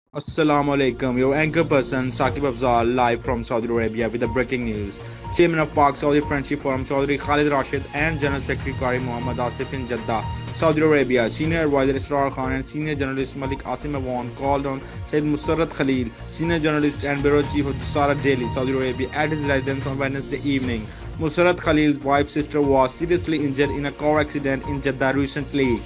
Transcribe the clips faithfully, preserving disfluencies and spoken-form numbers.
Assalamu alaikum, your anchor person Saqib Afzal live from Saudi Arabia with the breaking news. Chairman of Pak Saudi Friendship Forum Chaudhry Khalid Rashid and General Secretary Qari Muhammad Asif in Jeddah, Saudi Arabia, Senior Advisor Israr Khan and Senior Journalist Malik Asim Awan called on Sayyid Musarrat Khalil, Senior Journalist and Bureau Chief of Dusara Daily, Saudi Arabia, at his residence on Wednesday evening. Musarrat Khalil's wife's sister was seriously injured in a car accident in Jeddah recently.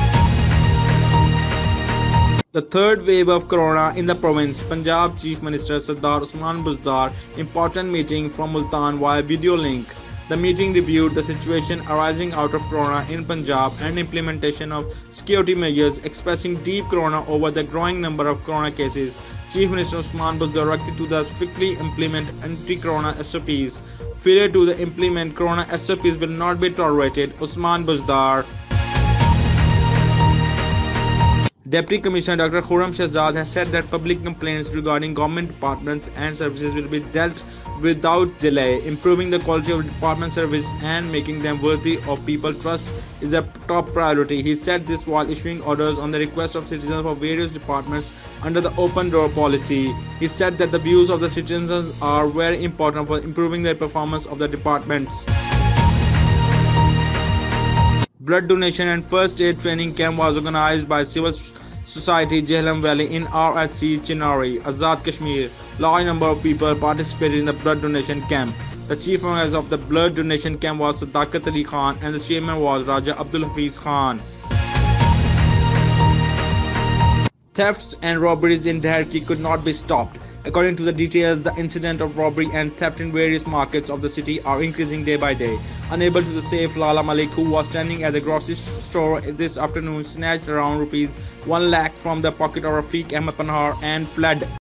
The third wave of corona in the province. Punjab Chief Minister Sardar Usman Buzdar important meeting from Multan via video link. The meeting reviewed the situation arising out of corona in Punjab and implementation of security measures, expressing deep corona over the growing number of corona cases. Chief Minister Usman Buzdar directed to the strictly implement anti-corona S O Ps. Failure to the implement corona S O Ps will not be tolerated. Usman Buzdar. Deputy Commissioner Doctor Khurram Shahzad has said that public complaints regarding government departments and services will be dealt without delay. Improving the quality of department service and making them worthy of people trust is a top priority. He said this while issuing orders on the request of citizens for various departments under the open door policy. He said that the views of the citizens are very important for improving the performance of the departments. Blood donation and first aid training camp was organized by Civil Society Jhelum Valley in R H C Chinari, Azad Kashmir. Large number of people participated in the blood donation camp. The chief organizer of the blood donation camp was Sadaqat Ali Khan and the chairman was Raja Abdul Hafiz Khan. Thefts and robberies in Dherki could not be stopped. According to the details, the incident of robbery and theft in various markets of the city are increasing day by day. Unable to save, Lala Malik, who was standing at the grocery store this afternoon, snatched around rupees one lakh from the pocket of Rafiq Ahmed Panhar and fled.